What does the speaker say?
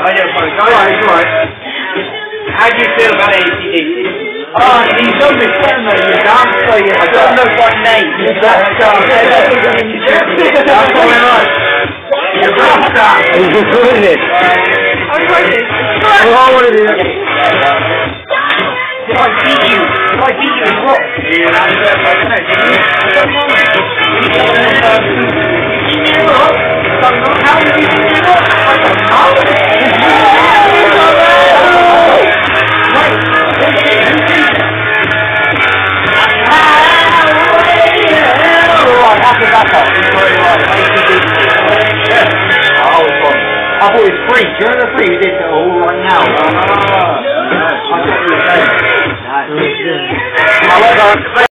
I know, sorry. It's alright. How do you feel about AC/DC? Oh, he's done this one though, you dance for you. I don't know my name. That's all right. You're a rock star. He's recording it. I'm recording. Oh, I want to do it. If I beat you, it's rock. Yeah, that's it. I don't know, did you? I don't know. How did you do rock? I don't know. I thought it was free. Do you remember free? We did it all right now. I thought it was